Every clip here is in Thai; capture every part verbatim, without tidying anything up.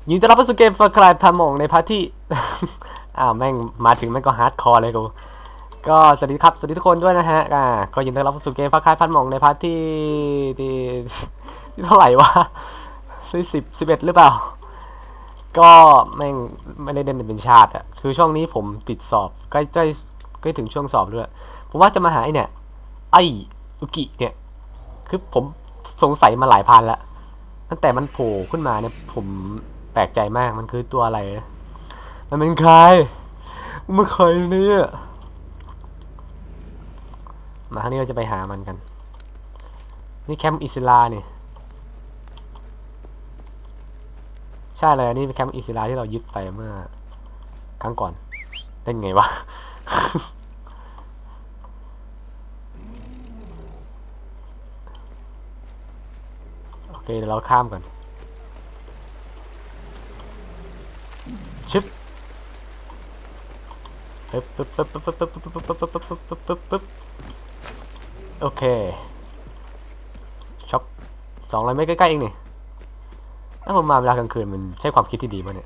ยินดีต้อนรับเข้าสู่เกม Far Cry พันหม่งในพาร์ทที่ อ้าวแม่งมาถึงแม่งก็ฮาร์ดคอร์เลยกูก็สวัสดีครับสวัสดีทุกคนด้วยนะฮะอ่าก็ยินดีต้อนรับเข้าสู่เกม Far Cry พันหม่งในพาร์ทที่ที่ที่เท่าไหร่วะสิบสิบเอ็ดหรือเปล่าก็แม่งไม่ได้เด่นเป็นชาติอะคือช่วงนี้ผมติดสอบใกล้ใกล้ใกล้ถึงช่วงสอบด้วยผมว่าจะมาหาไอ้เนี่ยไอ้อุกิเนี่ยคือผมสงสัยมาหลายพันแล้วตั้งแต่มันโผล่ขึ้นมาเนี่ยผมแปลกใจมากมันคือตัวอะไรมันเป็นใครมันใครเนี่ยมาครั้งนี้เราจะไปหามันกันนี่แคมป์อิสลาเนี่ยใช่เลยนี่เป็นแคมป์อิสลาที่เรายึดไปเมื่อครั้งก่อนเล่นไงวะ โอเคเดี๋ยวเราข้ามก่อนชิปปึ๊บปึ๊บปึ๊บปึ๊บปึ๊บปึ๊บปึ๊บปึ๊บปึ๊บปึ๊บปึ๊บปึ๊บปึ๊บโอเคช็อปสองร้อยเมตรใกล้ๆเองนี่ถ้าผมมาเวลากลางคืนมันใช่ความคิดที่ดีมั้ยเนี่ย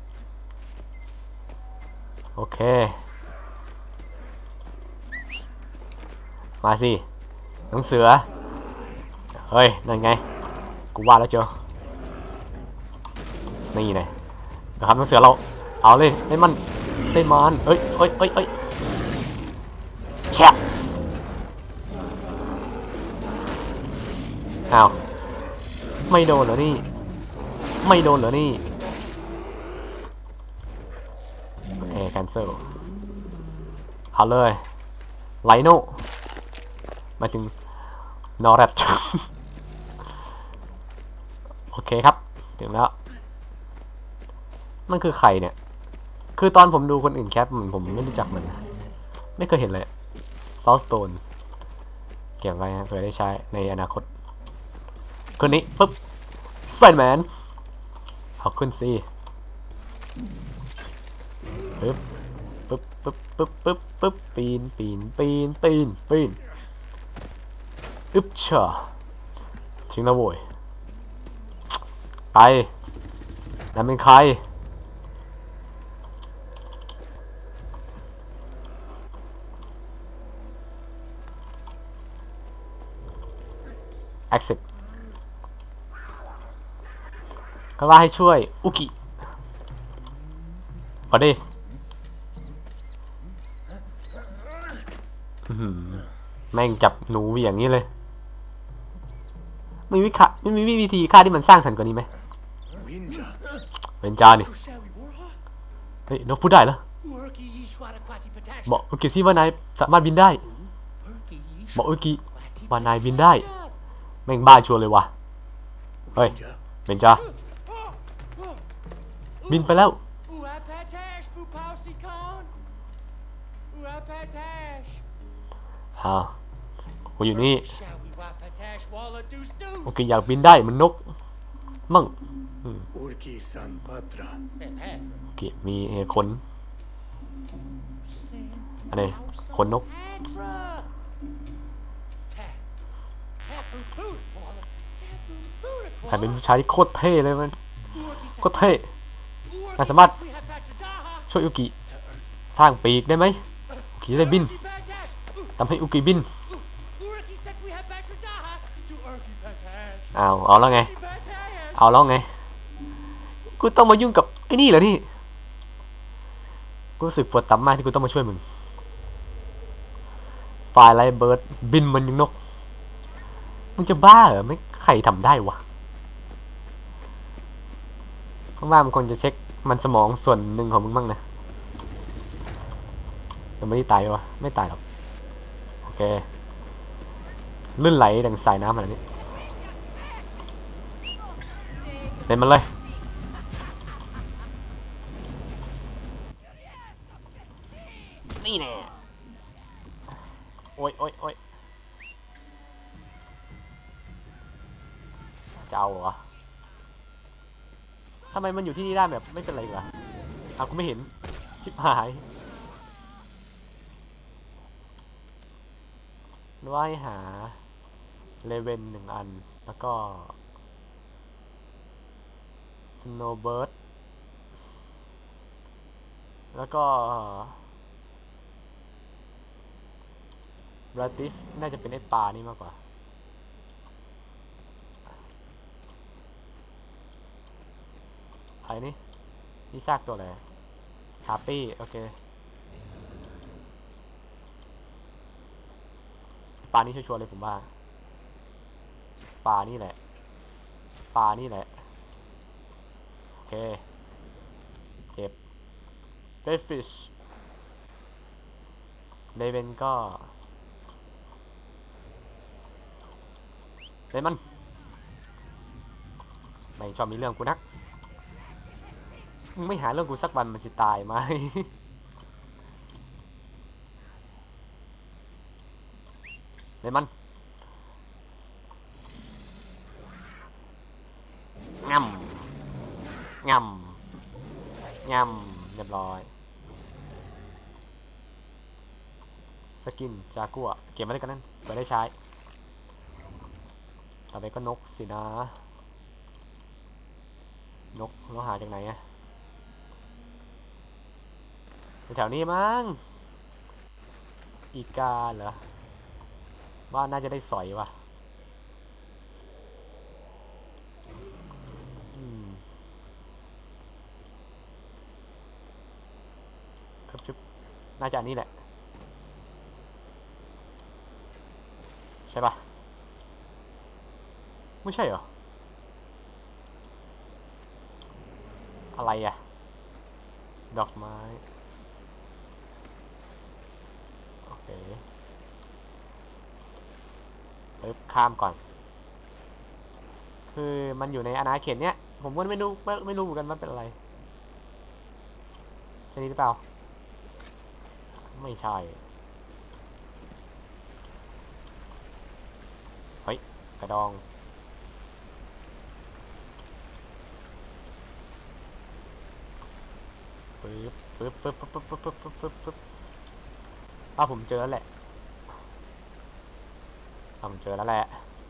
โอเคมาสิน้องเสือเฮ้ยนั่นไงกูว่าแล้วเจ้านี่ไงนะครับน้องเสือเราเอาเลยเล่นมันเล่นมันเอ้ยเอ้ยเอ้ยเอ้ยแช่อ้าวไม่โดนเหรอนี่ไม่โดนเหรอนี่โอเคแคนเซิลเอาเลยไลโน่มาถึงนอร์แรด โอเคครับถึงแล้วมันคือใครเนี่ยคือตอนผมดูคนอื่นแคปผมไม่รู้จักมันไม่เคยเห็นเลยซอสโตนเก็บไว้เผื่อได้ใช้ในอนาคตคนนี้ปุ๊บสไปเดอร์แมนเอาขึ้นสิปึ๊บปึ๊บปึ๊บปึ๊บปึ๊บปึ๊บปีนปีนปีนปีนปีนอึ๊บเชาถึงแล้วโว้ยไปนั่นเป็นใครaccept ก็ว่าให้ช่วยอุกิขอดิแม่งจับหนูอย่างนี้เลยไม่มีค่าไม่มีวิธีฆ่าที่มันสร้างสรรค์กว่านี้ไหมเป็นจานี่เฮ้ยนกพูดได้เหรอบอกอุกิซิว่านายสามารถบินได้บอกอุกิว่านายบินได้แม่งบ้าชัวร์เลยว่ะเฮ้ยเป็นจาบินไปแล้วอ้าวกูอยู่นี่โอเคอยากบินได้มันนกมั่งโอเคมีขนอันนี้ขนนกแต่เป็นผู้ชายที่โคตรเท่เลยมันโคตรเท่นายสามารถช่วยอุกิสร้างปีกได้ไหมอุกิจะได้บินทำให้อุกิบินเอาเอาแล้วไงเอาแล้วไงกูต้องมายุ่งกับไอ้นี่เหรอนี่กูรู้สึกปวดตับมากที่กูต้องมาช่วยมึงไฟไลท์เบิร์ดบินมันยังนกมึงจะบ้าเหรอไม่ใครทำได้วะเพราะว่ามันควรจะเช็คมันสมองส่วนหนึ่งของมึงบ้างนะมันไม่ได้ตายวะไม่ตายหรอกโอเคลื่นไหลดังสายน้ำอะไรนี้เล่นมันเลยนี่แน่โอ้ยโอ้ยโอ้ยจะเอาเหรอทำไมมันอยู่ที่นี่ได้แบบไม่เป็นไรเหรอเอากูไม่เห็นชิบหายว่าให้หาเลเวนหนึ่งอันแล้วก็ Snowbird แล้วก็ Bratis น่าจะเป็นไอ้ปลานี่มากกว่าอะไรนี่นี่ซากตัวอะไรฮาร์ปี้โอเคปลานี่ชัวร์ๆเลยผมว่าปลานี่แหละปลานี่แหละโอเคเก็บ Deadfish เลเวนก็เลมันไม่ชอบมีเรื่องกูนักมึงไม่หาเรื่องกูสักวันมันจะตายไหม เลมันงำงำงำเรียบร้อยสกินจากัวเก็บมาได้กันนั่นไปได้ใช้ต่อไปก็นกสินะนกเราหาจากไหนอะแถวนี้มั้งอีกาเหรอว่าน่าจะได้สอยว่ะครับชุบน่าจะอันนี้แหละใช่ปะไม่ใช่เหรออะไรอะดอกไม้โอเคปึ๊บข้ามก่อนคือมันอยู่ในอาณาเขตเนี้ยผมก็ไม่รู้ไม่ไม่รู้เหมือนกันว่าเป็นอะไรใช่นี้หรือเปล่าไม่ใช่เฮ้ยกระดองปึ๊บปึ๊บปึ๊บปึ๊บปึ๊บปึ๊บปึ๊บปึ๊บปึ๊บอ้าวผมเจอแล้วแหละอ้าวผมเจอแล้วแหละ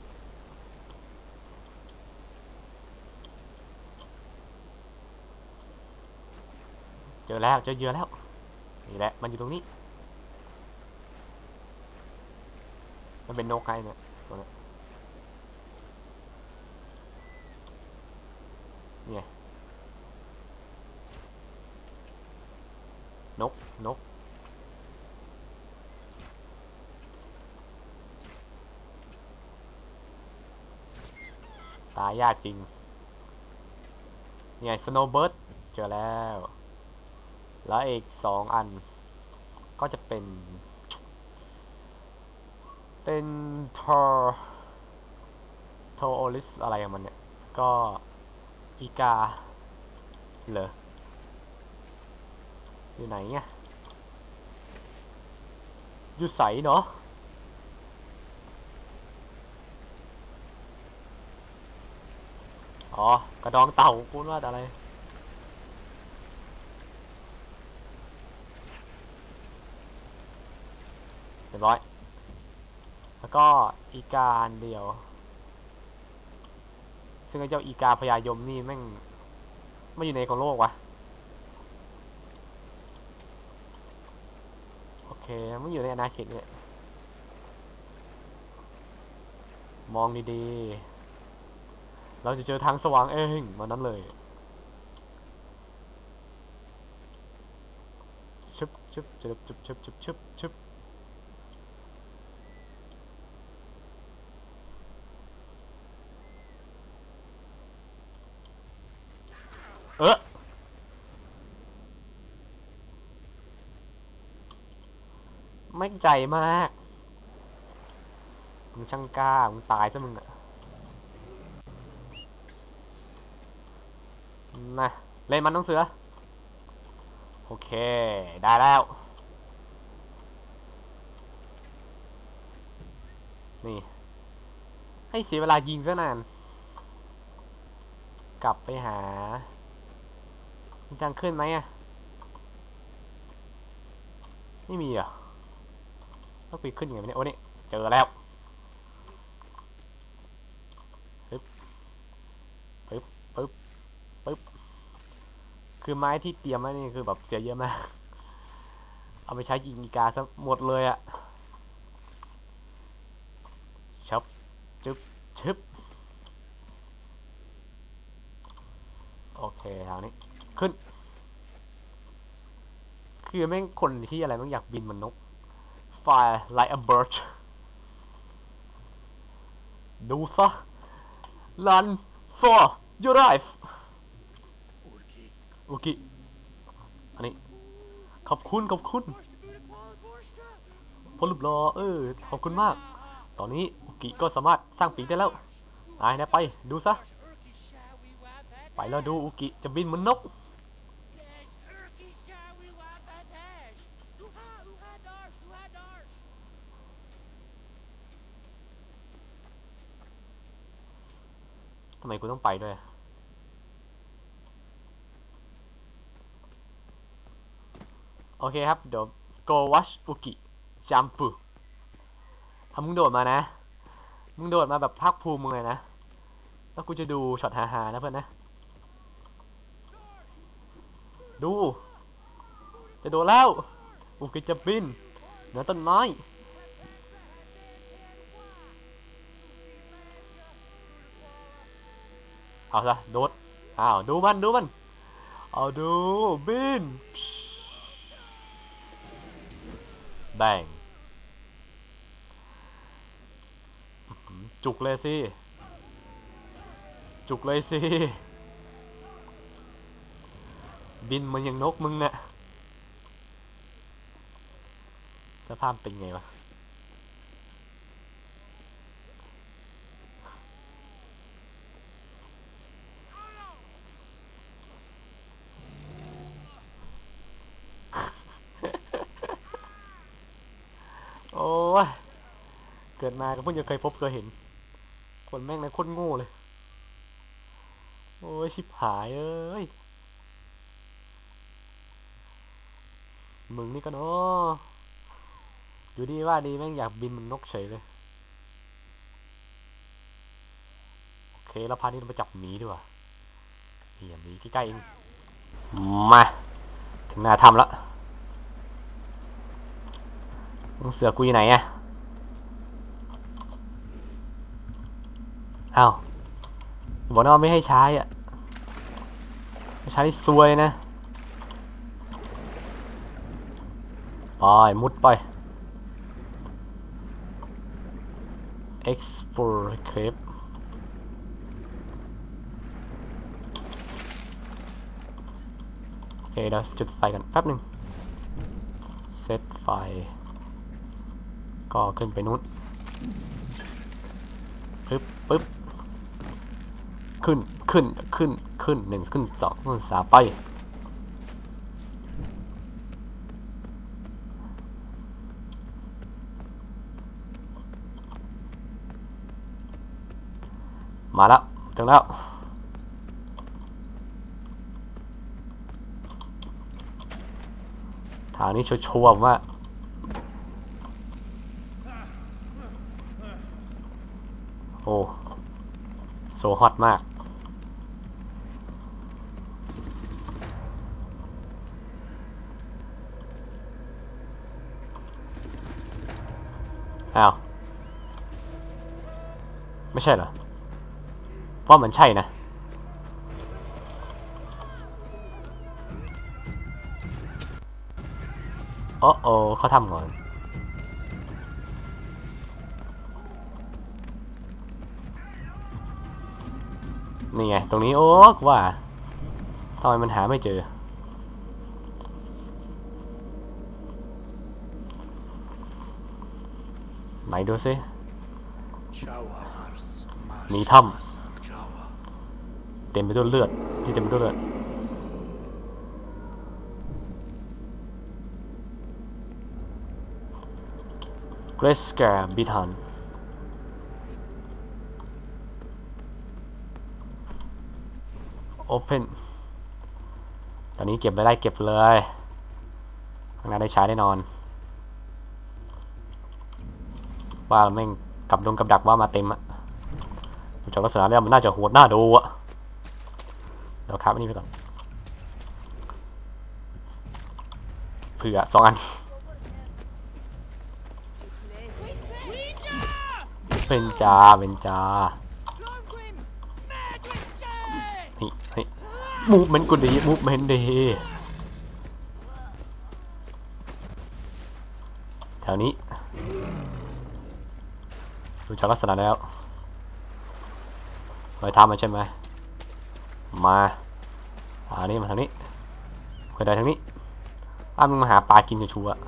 เจอแล้วเจอเยอะแล้วนี่แหละมันอยู่ตรงนี้มันเป็นนกไงเนี่ยตัวนี้เนี่ยนกนกตายยากจริงเนี่ยสโนว์เบิร์ดเจอแล้วแล้วอีกสองอันก็จะเป็นเป็นทอร์โทโอลิสอะไรของมันเนี่ยก็อีกาเหรออยู่ไหนเนี่ยอยู่ใสเนาะอ๋อกระดองเต่าพูดว่าอะไรเรียบร้อยแล้วก็อีกาอันเดียวซึ่งไอ้เจ้าอีกาพญายมนี่แม่งไม่อยู่ในของโลกวะโอเคมันอยู่ในอาณาเขตเนี่ยมองดีๆเราจะเจอทางสว่างเองมันนั้นเลยชึบชึบชึบชึบชึบชึบชึบชึบเออไม่ใจมากมึงช่างกล้ามึงตายซะมึงอะนะเล่นมันต้องเสือโอเคได้แล้วนี่ให้เสียเวลายิงซะนานกลับไปหาจังขึ้นไหมอะไม่มีอ่ะต้องไปขึ้นยังไงเนี่ยโอ้นี่เจอแล้วปึ๊บปึ๊บปึ๊บปึ๊บคือไม้ที่เตรียมไว้นี่คือแบบเสียเยอะมากเอาไปใช้ยิงอีกาซะหมดเลยอะชับจึ๊บชึบโอเคทางนี้ขึ้นคือแม่งคนที่อะไรแม่งอยากบินเหมือนนก Fly like a bird ดูซะ Run for your life โอเคอันนี้ขอบคุณขอบคุณพลลุบลอเออขอบคุณมากตอนนี้อุกิก็สามารถสร้างปีกได้แล้วนายนะไปดูซะไปแล้วดูอุกิจะบินเหมือนนกทำไมกูต้องไปด้วยโอเคครับเดี๋ยว go watch อุกิ jump ถ้ามึงโดดมานะมึงโดดมาแบบภาคภูมิมึงเลยนะแล้วกูจะดูช็อตฮาๆนะเพื่อนนะดูจะโดดแล้วอุกิจะบินเหนือต้นไม้เอาซะโดดอ้าวดูมันดูมันเอาดูบินแบงจุกเลยสิจุกเลยสิบินมันยังนกมึงเนี่ยสภาพเป็นไงวะโอ้ยเกิดมาก็เพิ่งจะเคยพบเคยเห็นคนแม่งในโคตรโง่เลยโอ้ยชิบหายเอ้ยมึงนี่ก็เนาะอยู่ดีว่าดีแม่งอยากบินมันนกเฉยเลยโอเคแล้วพานี้เราไปจับหมีดีกว่าเฮียหมีใกล้ๆเองมาถึงหน้าทำแล้วมึงเสือกูอยู่ไหนอะอ้าวบอกนะว่าไม่ให้ใช้อ่ะไม่ใช้ซวยนะไปมุดไป explore cave โอเคเดี๋ยวจุดไฟกันแป๊บหนึ่งเซตไฟก็ขึ้นไปนู้นปึ๊บปึ๊บขึ้นขึ้นขึ้นขึ้นหนึ่งขึ้นสองขึ้นสามไปมาแล้วถึงแล้วทางนี้ชัวร์ๆว่าโอ้โซฮอตมากอ้าวไม่ใช่เหรอว่ามันใช่นะโอ้โอ้เขาทำก่อนนี่ไงตรงนี้โอ้ว่าทำไมมันหาไม่เจอไหนดูสิมีถ้ำเต็มไปด้วยเลือดที่เต็มไปด้วยเลือดเกรสแกร์บิทันโอเพนตอนนี้เก็บไปได้เก็บเลยข้างหน้าได้ใช้แน่นอนว่าแม่งกับดงกับดักว่ามาเต็มอะจากลักษณะแล้วมันน่าจะโหดน่าดูอะเดี๋ยวครับอันนี้ไปก่อนเผื่อสองอันเป็นจ่าเป็นจ่าเฮ้ยเฮ้ยมูฟเมนต์กูดีมูฟเมนต์ดีแถวนี้ดูจากลักษณะแล้วรอยเท้ามาใช่ไหมมาทางนี้มาทางนี้เคยได้ทางนี้อ้ามึงมาหาปลากินอยู่ชัวร์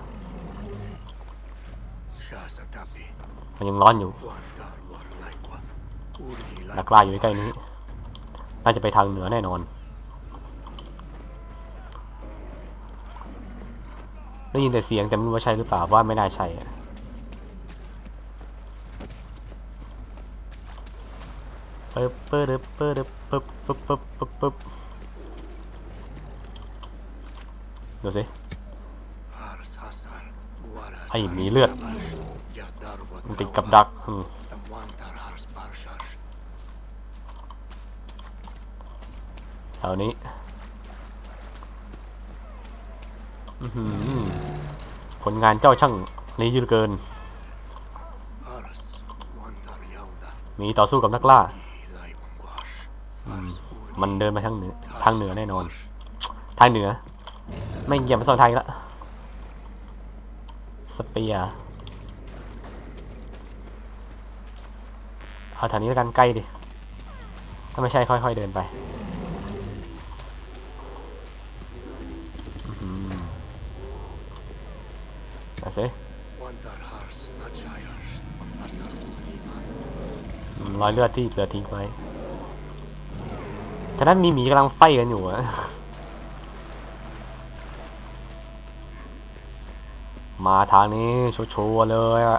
มันยังร้อนอยู่นักล่าอยู่ใกล้นี้น่าจะไปทางเหนือแน่นอนได้ยินแต่เสียงแต่ไม่รู้ว่าใช่หรือเปล่าว่าไม่น่าใช่ปึ๊บปึ๊บปึ๊บปึ๊บปึ๊บปึ๊บปึ๊บปึ๊บดูสิไอ้มีเลือดมันติดกับดักแถวนี้ผลงานเจ้าช่างนี้ยืดเกินมีต่อสู้กับนักล่ามันเดินมาทางเหนือทางเหนือแน่นอนทางเหนือไม่เหยียบมาสองทางแล้วสเปียร์เอาแถวนี้แล้วกันใกล้ดิถ้าไม่ใช่ค่อยๆเดินไปเอาสิรอยเลือดที่เหลือทิ้งไว้ฉะนั้นมีหมีกำลังไฟกันอยู่อะมาทางนี้โชว์ๆเลยอะ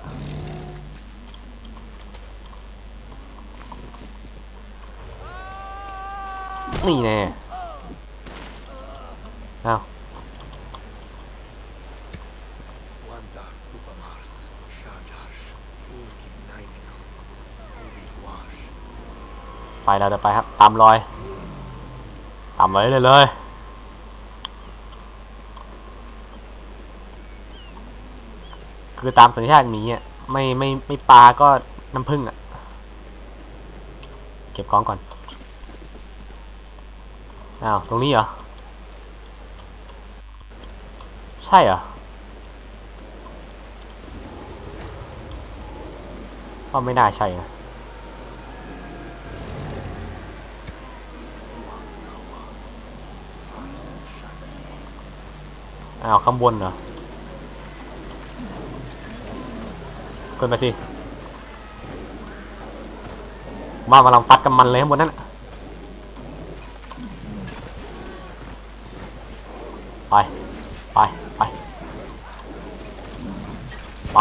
นี่แน่เอาไปแล้วเดี๋ยวไปครับตามรอยตามรอยเลยเลยคือตามสัญชาติหมีอ่ะไม่ไม่ไม่ปลาก็น้ำผึ้งอ่ะเก็บของก่อนอ้าวตรงนี้เหรอใช่เหรอก็ไม่น่าใช่นะอ้าวข้างบนเหรอขึ้นไปสิมากำลังฟัดกับมันเลยข้างบนนั่นไปไปไปไป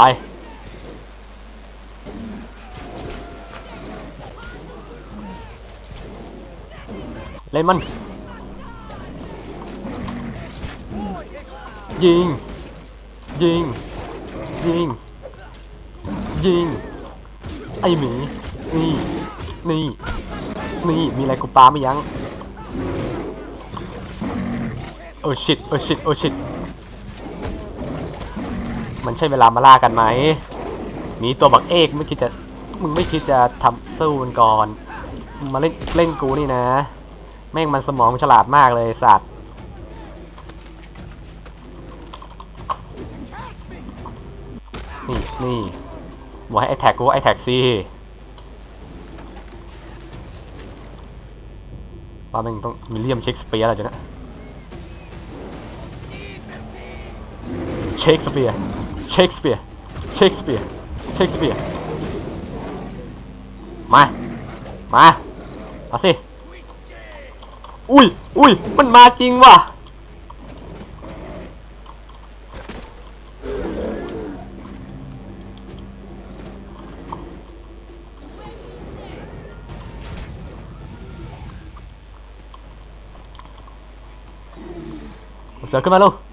เล่นมันยิงยิงยิงยิงไอหมีนี่นี่นี่มีอะไรกูปาไม่ยั้งโอ้ชิตโอ้ชิตโอ้ชิตมันใช่เวลามาล่ากันไหมมีตัวบักเอกไม่คิดจะมึงไม่คิดจะทำสู้มันก่อนมึงมาเล่นเล่นกูนี่นะแม่งมันสมองฉลาดมากเลยสัตว์นี่นี่บอกให้ไอแท็กกูไอแท็กซีว่าแม่งต้องมีเลียมเชคสเปียร์อะไรจ้ะนะเชคสเปียร์เชคสเปียร์เชคสเปียร์เชคสเปียร์มามาเอาสิอุ้ยอุ้ยมันมาจริงว่ะเสือขึ้นมาลูก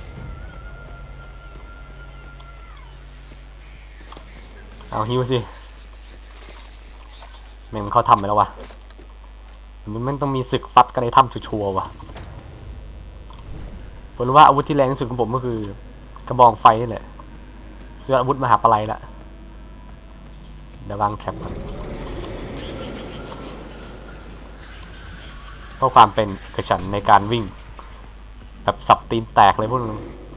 เอาฮิวสิแม่งเขาทำไปแล้ววะมันมันต้องมีศึกฟัดกันในถ้ำชัวร์วะผมรู้ว่าอาวุธที่แรงที่สุดของผมก็คือกระบองไฟนี่แหละเสื้ออาวุธมหาปลัยละเดี๋ยววางแคปเพื่อความเป็นกระฉันในการวิ่งแบบสับตีนแตกเลยพวกนึง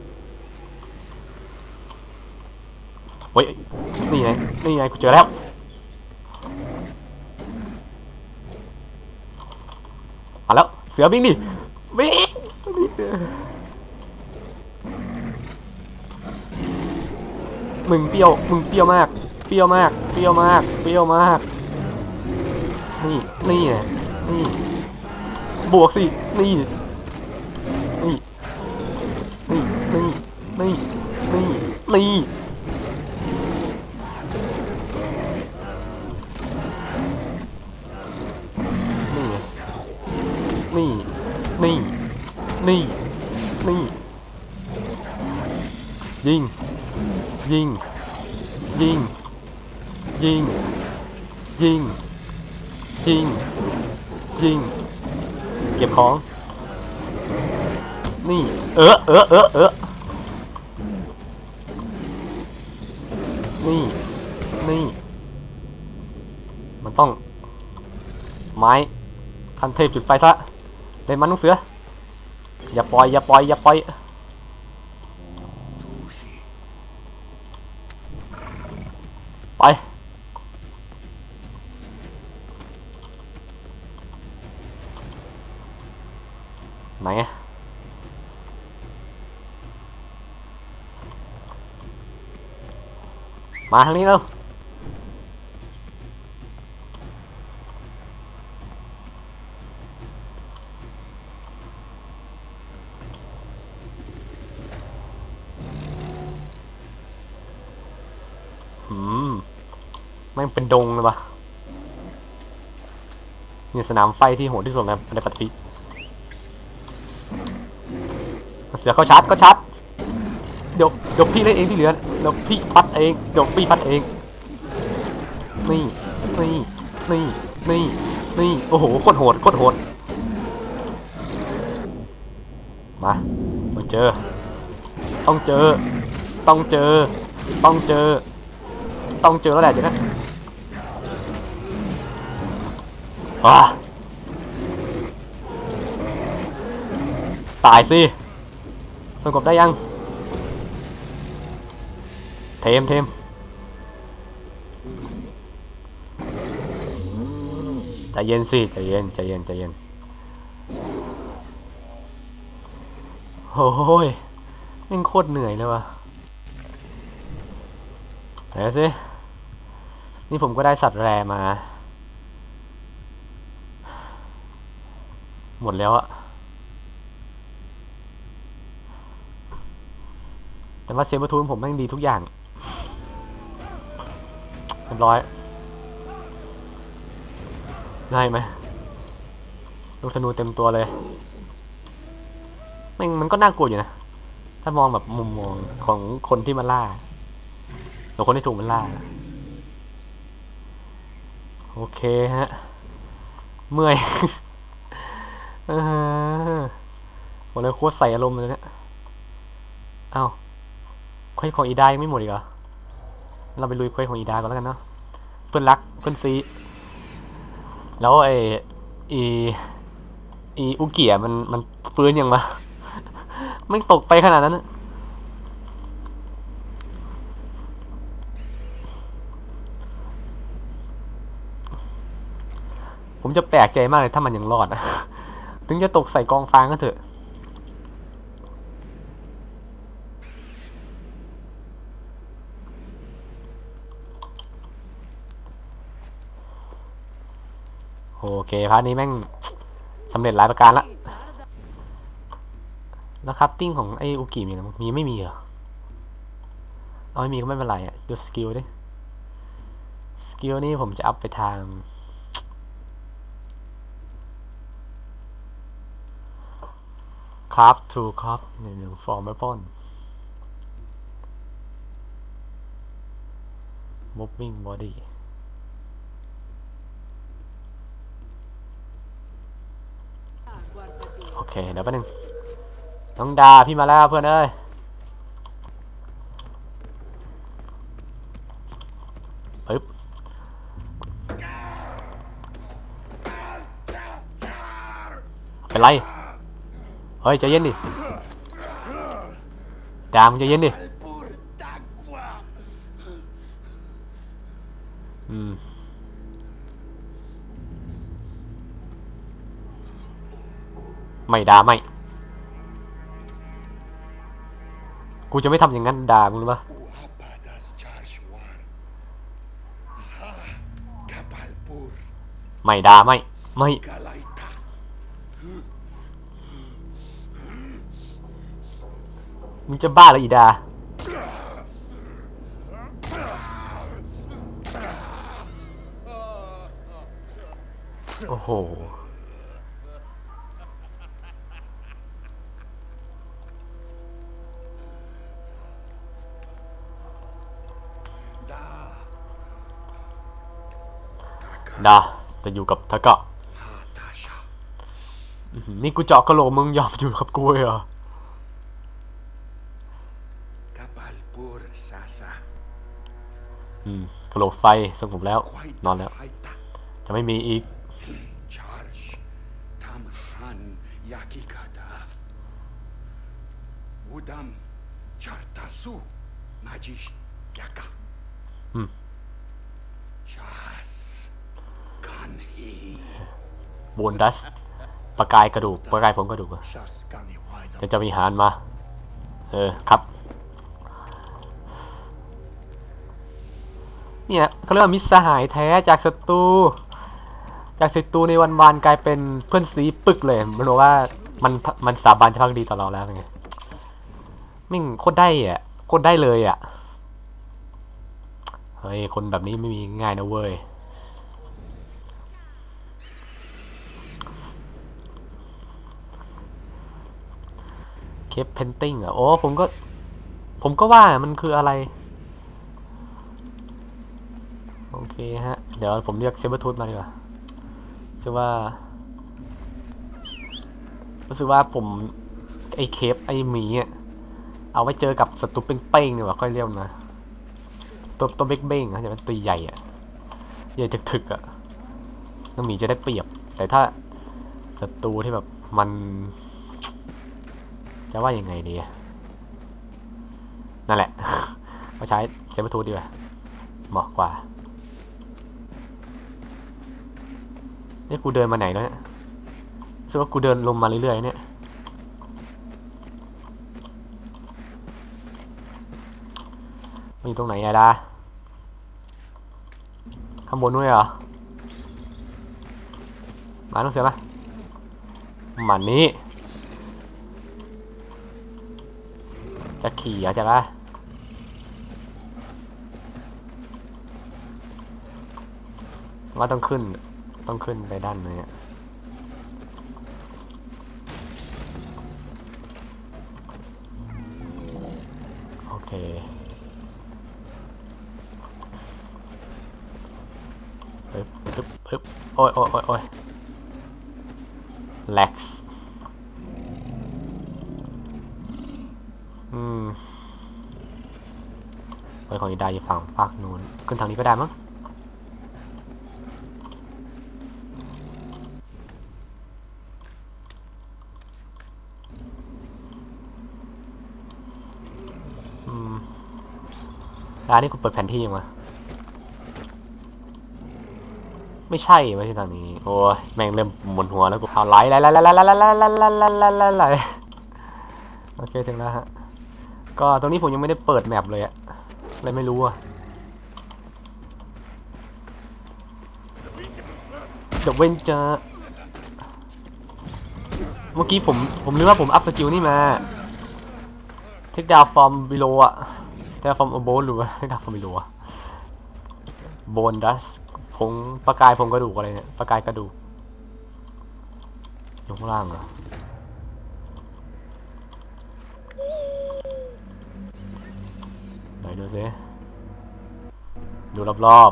เฮ้ยนี่ไงนี่ไงกูเจอแล้วมาแล้วเสือวิ่งดิวิ่งมึงเปรี้ยวมึงเปรี้ยวมากเปรี้ยวมากเปรี้ยวมากเปรี้ยวมากนี่นี่ไงนี่บวกสินี่นี่นี่นี่นี่นี่นี่นี่นี่นี่นี่ยิงยิงยิงยิงยิงยิงยิงเก็บของนี่เออเออเออเออนี่นี่มันต้องไม้คันเทพจุดไฟซะเล่นมันลูกเสืออย่าปล่อยอย่าปล่อยอย่าปล่อยไปไหนมาทางนี้แล้วอืมแม่งเป็นดงเลยปะนี่สนามไฟที่โหดที่สุดนะในปัตติเสือเขาชาร์จก็ชาร์จเดี๋ยวเดี๋ยวพี่เล่นเองที่เหลือเดี๋ยวพี่พัดเองเดี๋ยวพี่พัดเองนี่นี่นี่นี่นี่โอ้โหโคตรโหดโคตรโหดมามาเจอต้องเจอต้องเจอต้องเจอต้องเจอแล้วแหละเดี๋ยวนะว้าตายสิสงบได้ยังเทมเทมใจเย็นสิใจเย็นใจเย็นใจเย็นโอ้ยแม่งโคตรเหนื่อยเลยวะไหนสินี่ผมก็ได้สัตว์แรมาหมดแล้วอะแต่ว่าเซเบอร์ทูนผมแม่งดีทุกอย่างเรียบร้อยง่ายไหมลูกธนูเต็มตัวเลยแม่งมันก็น่ากลัวอยู่นะถ้ามองแบบมุมมองของคนที่มาล่าหรือคนที่ถูกมันล่าโอเคฮะเมื่อยผมเลยโคตรใส่อารมณ์เลยเนี่ยอ้าวเควสของอีดายังไม่หมดอีกเหรอเราไปลุยเควสของอีดาก่อนแล้วกันเนาะเพื่อนรักเพื่อนซีแล้วไออีอีอุเกียมันมันฟื้นยังมาไม่ตกไปขนาดนั้นผมจะแปลกใจมากเลยถ้ามันยังรอดถึงจะตกใส่กองฟางก็เถอะโอเคพาร์ทนี้แม่งสำเร็จหลายประการละแล้วครับติ้งของไอ้อุกิมีนะมีไม่มีเหรอเอาไม่มีก็ไม่เป็นไรอ่ะดูสกิลดิสกิลนี่ผมจะอัพไปทางคราฟทูคราฟหนึ่งหนึ่งฟอร์มแอปเปิลมูฟวิ่งบอดี้เคเดี๋ยวแป๊บนึงน้องดาพี่มาแล้วเพื่อนเอ้ยปึ๊บเป็นไรเฮ้ยใจเย็นดิดามใจเย็นดิอืมไม่ด่าไม่กูจะไม่ทำอย่างนั้นด่ามึงหรือเปล่าไม่ด่าไม่ไม่มึงจะบ้าเหรออีดาโอ้โหดาจะอยู่กับทากะนี่กูเจาะกระโหลกมึงยอมอยู่กับกูเหรออืมกระโหลกไฟสงบแล้วนอนแล้วจะไม่มีอีกอืมโบนดัสประกายกระดูกประกายผงกระดูกจะจะมีหารมาเออครับเนี่ยเขาเรียกว่ามิตรสหายแท้จากศัตรูจากศัตรูในวันวานกลายเป็นเพื่อนซีปึกเลยมันบอกว่ามันมันสาบานจะพักดีต่อเราแล้วไงมิ่งโคตรได้อ่ะโคตรได้เลยอ่ะเฮ้ยคนแบบนี้ไม่มีง่ายนะเว้ยเคปเพนติ้งอ่ะโอ้ผมก็ผมก็ว่ามันคืออะไรโอเคฮะเดี๋ยวผมเรียกเซเบอร์ทูธมาดีกว่ารู้สึกว่ารู้สึกว่าผมไอเคปไอหมีอ่ะเอาไว้เจอกับศัตรูเป้งๆดีกว่าค่อยเรียกนะตัวตัวเบ้งๆนะจะเป็นตัวใหญ่อ่ะใหญ่ถึกๆอ่ะน้องหมีจะได้เปรียบแต่ถ้าศัตรูที่แบบมันจะว่ายังไงดีนั่นแหละมาใช้เซเบอร์ทูธดีกว่าเหมาะกว่านี่กูเดินมาไหนแล้วเนี่ยรู้สึกว่ากูเดินลงมาเรื่อยๆเนี่ยมันอยู่ตรงไหนอะดาข้างบนนู้นเหรอมาต้องเสียไหมมันนี้จะขี่อะจะละว่าต้องขึ้นต้องขึ้นไปด้านนี้โอเคปึ๊บปึ๊บปึ๊บโอ้ยโอ้ยโอ้ยโอ้ยแล็กซ์อืมไปของอีดาอยู่ฝั่งภาคนู้นขึ้นทางนี้ก็ได้มั้งร้านนี้คุณเปิดแผนที่ยังวะไม่ใช่ไม่ใช่ทางนี้โอ้ยแม่งเริ่มหมุนหัวแล้วกูเอาไล่ไล่ไล่ไล่ไล่ไล่ไล่ไล่ไล่ไล่ไล่ไล่ไล่โอเคถึงแล้วฮะก็ตรงนี้ผมยังไม่ได้เปิดแมปเลยอะเลยไม่รู้อะเดี๋ยวเว้นจะเมื่อกี้ผมผมนึกว่าผมอัพสกิลนี่มาเทคดาวฟอร์มบิโลอะแต่ฟอร์มโบนหรือว่าเทคดาวฟอร์มบิโลอะโบนดัสผงประกายผงกระดูกอะไรเนี่ยประกายกระดูกอยู่ข้างล่างเหรอไหนดูซิดูรอบ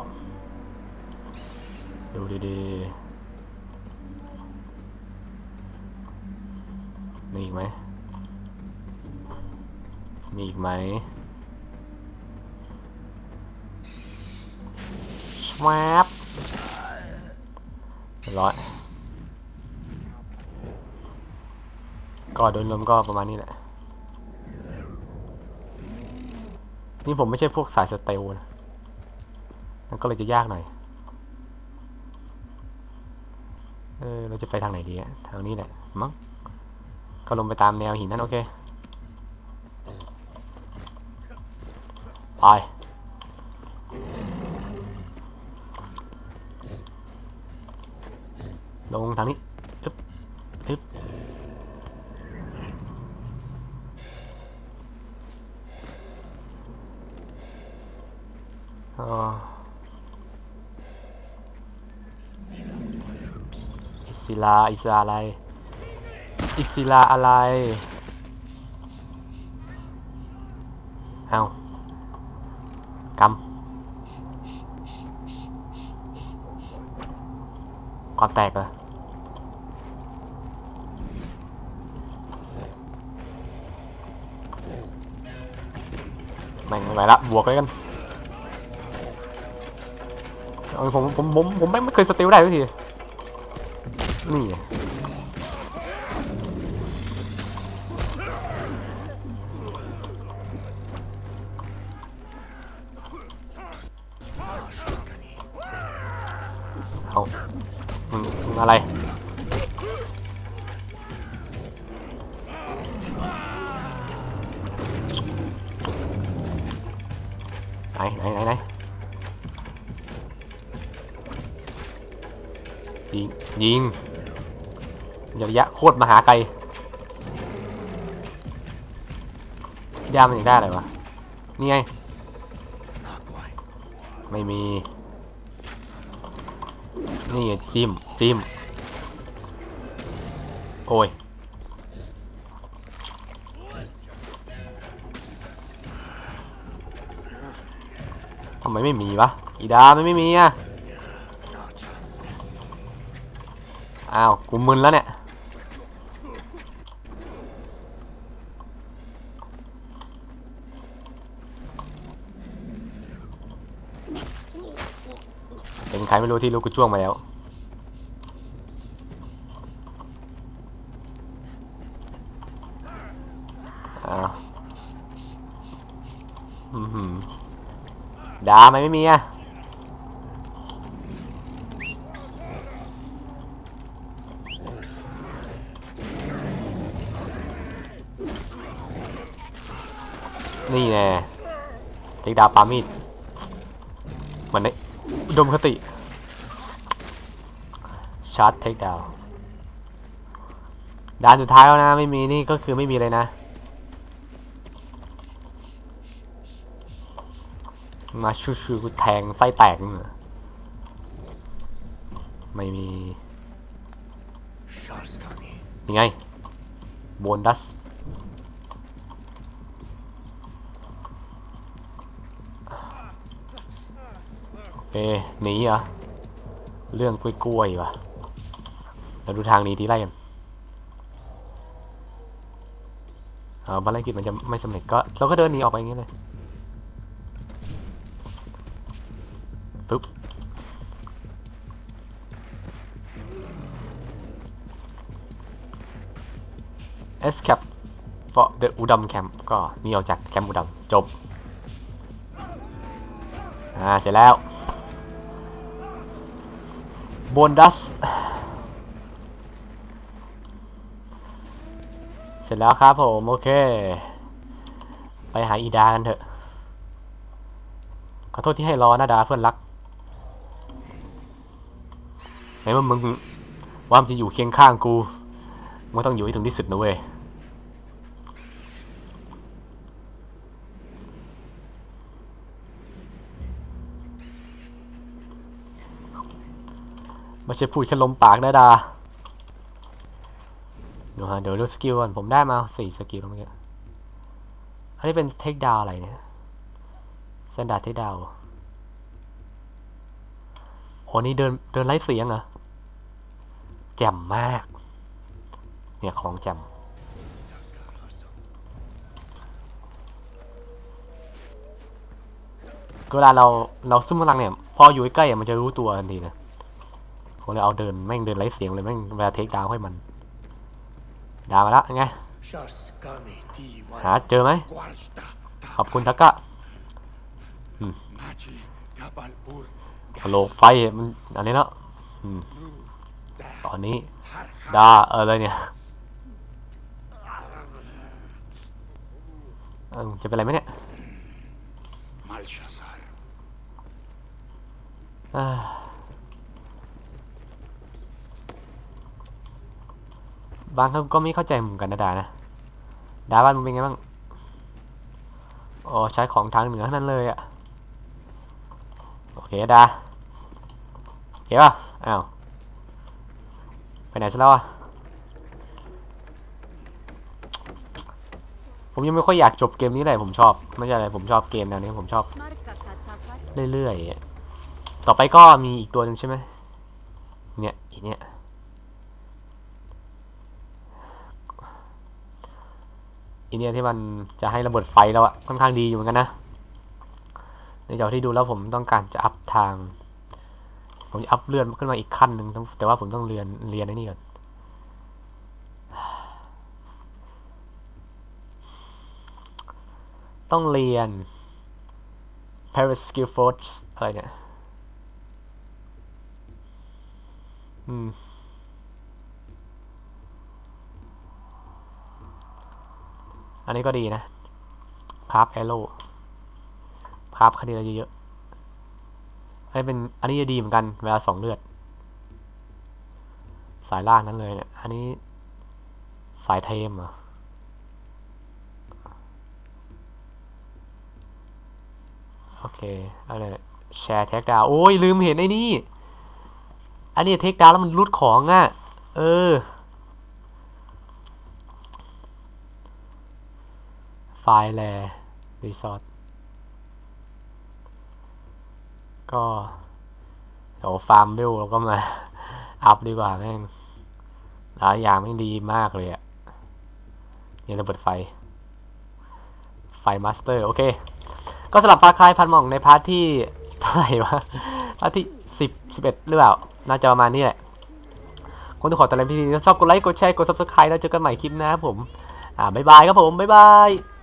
ๆดูดีๆมีอีกไหมมีอีกไหมสวาปร้อยก็โดยรวมก็ประมาณนี้แหละนี่ผมไม่ใช่พวกสายสเตลนะนั่นก็เลยจะยากหน่อยเออเราจะไปทางไหนดีอะทางนี้แหละมั้งก็ลงไปตามแนวหินนั่นโอเคไปลงทางนี้อึ๊บอึ๊บอ๋ออิศิลาอิศิลาอะไรอิศิลาอะไรเอากำความแตกเหรอไม่ไหวละบวกเลยกันผมผมผมผมไม่เคยสติลได้ทุกทีนี่เอามึงอะไรไหนไหนไหนไหนยิงยิงระยะโคตรมหาไกลยามันยังได้อะไรวะนี่ไงไม่มีนี่จิ้มจิ้มโอ้ยทำไมไม่มีวะอีดาไม่ไม่มีอ่ะอ้าวกูมึนแล้วเนี่ยเป็นใครไม่รู้ที่รู้กูจ้วงมาแล้วอ้าวอืมหืมดาไม่ไม่มีอ่ะนี่แน่เทคดาปามีดเหมือนในอุดมคติชาร์จเทคดาวด่านสุดท้ายแล้วนะไม่มีนี่ก็คือไม่มีเลยนะมาชูชูแทงไส้แตกไม่มียังไงโบนัสเอ๊หนีเหรอเรื่องกล้วยๆวะเราดูทางนี้ที่ไล่กันเออภารกิจมันจะไม่สำเร็จก็เราก็เดินหนีออกไปอย่างนี้เลยปึ๊บ escape for the อุดมแคมป์ก็หนีออกจากแคมป์อุดมจบอ่าเสร็จแล้วโบนัสเสร็จแล้วครับผมโอเคไปหาอีดากันเถอะขอโทษที่ให้รอนะดาเพื่อนรักไหนว่ามึงว่ามึงจะอยู่เคียงข้างกูมึงต้องอยู่ให้ถึงที่สุดนะเว้ยไม่ใช่พูดแค่ลมปากนะดาเดี๋ยวฮะเดี๋ยวดูสกิลก่อนผมได้มาสี่สกิลตรงนี้อันนี้เป็นเทคดาวอะไรเนี่ยสแตนดาร์ดเทคดาวโหนี่เดินเดินไล่เสียงเหรอแจ่มมากเนี่ยของแจ่มเวลาเราเราซุ่มพลังเนี่ยพออยู่ใกล้ๆมันจะรู้ตัวทันทีนะผมเลยเอาเดินแม่งเดินไร้เสียงเลยแม่งเวลาเทคดาวให้มันดาวมาแล้วไงหาเจอไหมขอบคุณทักกะโลกไฟมันอันนี้แล้วตอนนี้ดาเอออะไรเนี่ยจะเป็นอะไรไหมเนี่ยบางครั้งก็ไม่เข้าใจเหมือนกันนะดานะดาบ้านมึงเป็นไงบ้างอ๋อใช้ของทางเหนือนั่นเลยอะโอเคดาโอเคป่ะอ้าวไปไหนซะแล้วอะผมยังไม่ค่อยอยากจบเกมนี้เลยผมชอบไม่ใช่อะไรผมชอบเกมแนวนี้ผมชอบเรื่อยๆต่อไปก็มีอีกตัวหนึ่งใช่ไหมเนี่ยอีเนี่ยอีเนี่ยที่มันจะให้ระเบิดไฟแล้วอะค่อนข้างดีอยู่เหมือนกันนะในจอที่ดูแล้วผมต้องการจะอัพทางผมจะอัพเลื่อนขึ้นมาอีกขั้นหนึ่งแต่ว่าผมต้องเรียนเรียนไอ้นี่ก่อนต้องเรียน Paris Skill Force อะไรเนี่ยอืมอันนี้ก็ดีนะคราฟแอโร่คราฟคดีอะไรเยอะๆอันนี้เป็นอันนี้จะดีเหมือนกันเวลาสองเลือดสายล่างนั้นเลยเนี่ยอันนี้สายเทมเหรอโอเคอะไรแชร์เทคดาวโอ้ยลืมเห็นไอ้นี่อันนี้เทคดาวแล้วมันรูดของอ่ะเออไฟล์แลรีสอร์ทก็เดี๋ยวฟาร์มเบลเราก็มาอัพดีกว่าแม่งหลายอย่างแม่งดีมากเลยอะนี่ระเบิดไฟไฟมาสเตอร์โอเคก็สำหรับฟาคายพันหม่องในพาร์ทที่เท่าไหร่วะพาร์ทที่สิบ สิบเอ็ดหรือเปล่าน่าจะประมาณนี้แหละคนที่ขอแต่ละพี่ถ้าชอบกดไลค์กดแชร์กด ซับสไครบ์ แล้วเจอกันใหม่คลิปหน้าผมอ่าบ๊ายบายครับผมบ๊ายบาย